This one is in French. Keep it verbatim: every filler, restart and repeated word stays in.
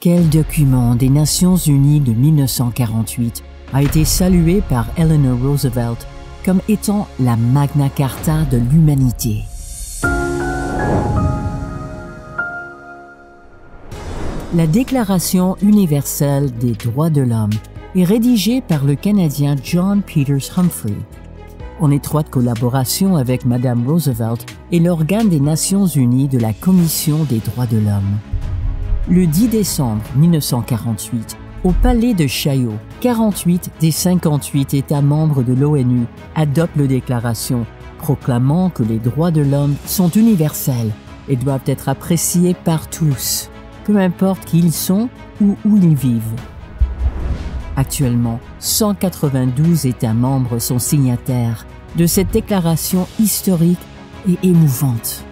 Quel document des Nations Unies de mille neuf cent quarante-huit a été salué par Eleanor Roosevelt comme étant la Magna Carta de l'humanité? La Déclaration universelle des droits de l'homme est rédigée par le Canadien John Peters Humphrey, en étroite collaboration avec Madame Roosevelt et l'organe des Nations Unies de la Commission des droits de l'homme. Le dix décembre mille neuf cent quarante-huit, au palais de Chaillot, quarante-huit des cinquante-huit États membres de l'ONU adoptent la déclaration proclamant que les droits de l'homme sont universels et doivent être appréciés par tous, peu importe qui ils sont ou où ils vivent. Actuellement, cent quatre-vingt-douze États membres sont signataires de cette déclaration historique et émouvante.